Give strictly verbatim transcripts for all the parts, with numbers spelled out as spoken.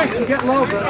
Nice, you get low, bro.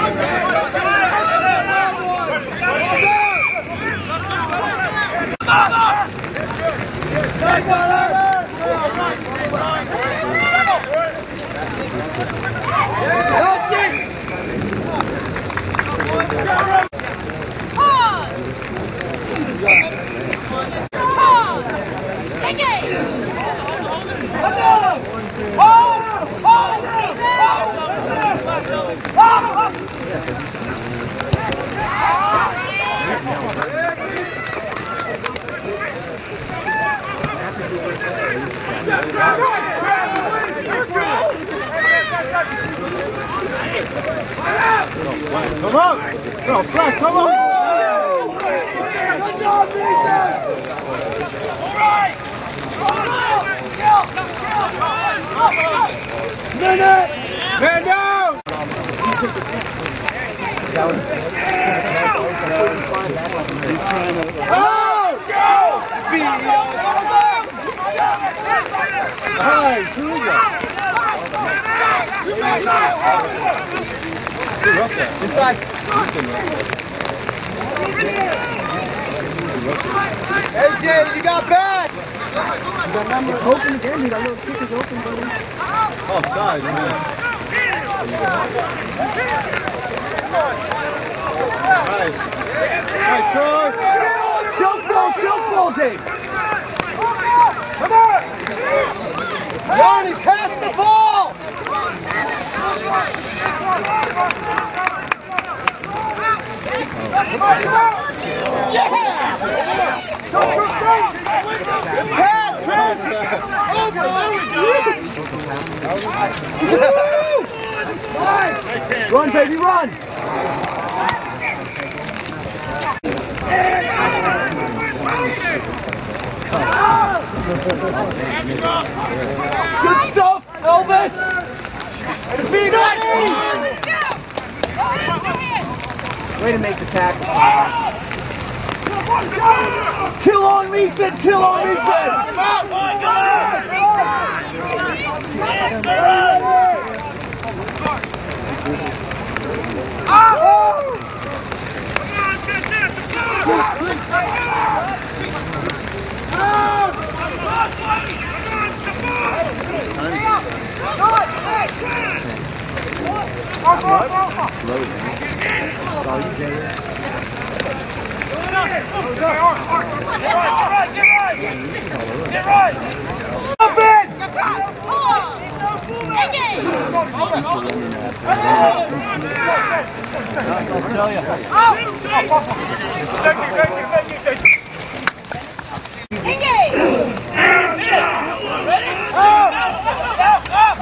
Come on! Go, Frank, come on! Good job, Mason! All right! Minute! Man down! Oh! Go! Hey, who is that? Inside. Hey Jay, you got back! You got number. It's open again. You got little kickers open, buddy. Oh, side, man. Nice. Nice, Troy. Shelf ball, shelf ball, Dave. Come on! Johnny, pass the ball! Yeah! Pass, Chris! Over, there we go! Run, baby, run! Good stuff, Elvis! Be nice! Way to make the tackle. Kill on me, Sid! Kill on me, Sid! Get right! Up in! Australia. Thank you, thank you, thank you, thank you. Engage! Ready? Up! Up!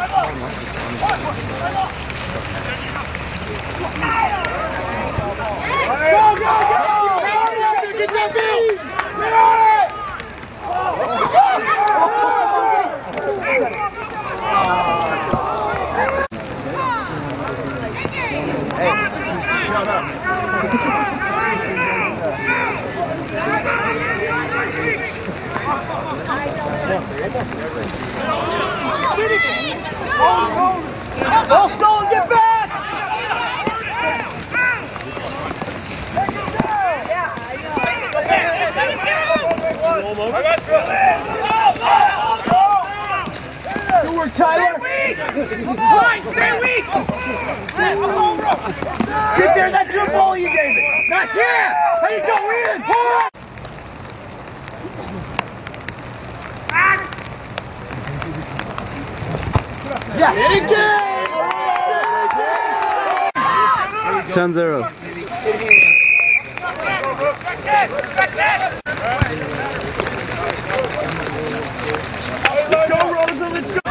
Go, go, go! Get that beat! Get on it! Hey, shut up. Don't go and get back! Good work, Tyler. Stay weak! Line, stay weak! Get there, that's your ball, you David. Not here! How you go in? Yeah, hit again! ten zero. Let's go, Rosa, let's go!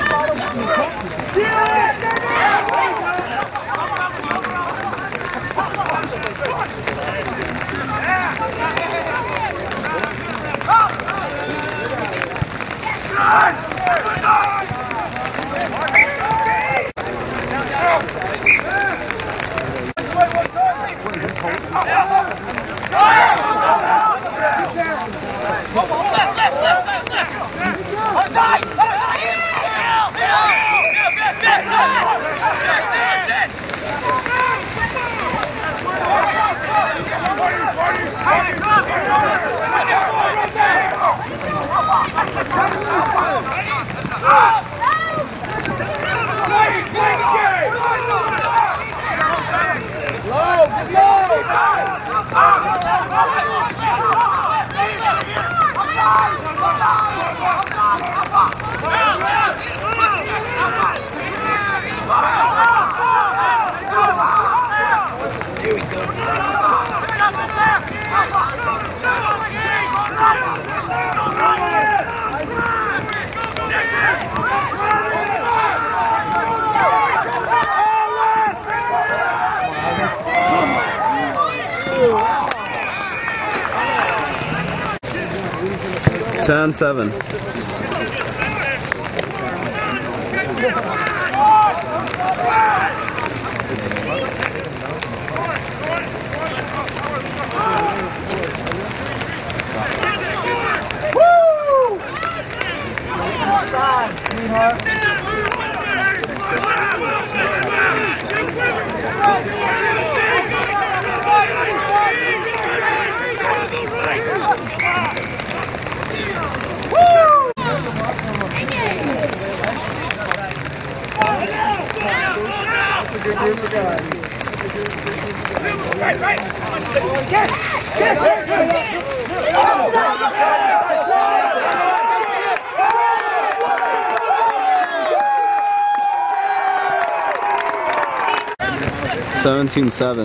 Come on! ten seven. Seventeen seven.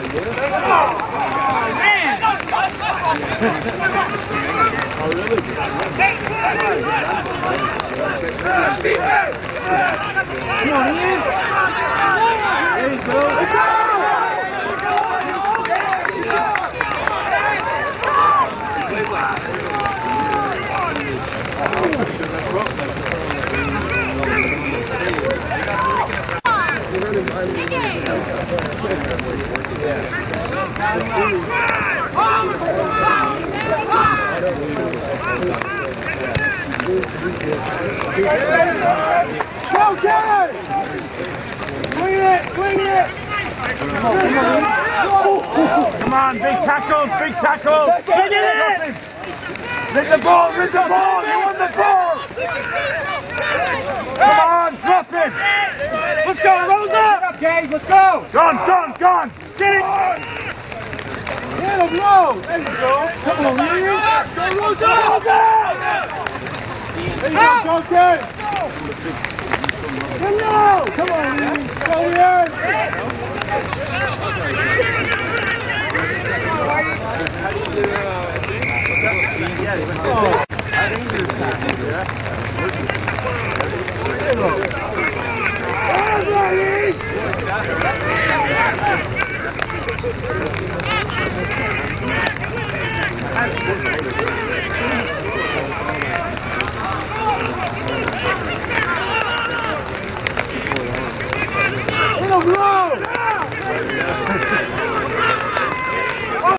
Go, Kevin! Swing it, swing it! Come on, big tackle, big tackle! Get it! Lift the ball, lift the ball, you want the ball! Come on, drop it! Let's go, Rosa! Okay, let's go! Gone, gone, gone! Get it! Get him low! There you go! Come on, Reed! Go, Rosa! There you go, go, Kevin! Hello! Come on, Reed! Go, Reed! Oh.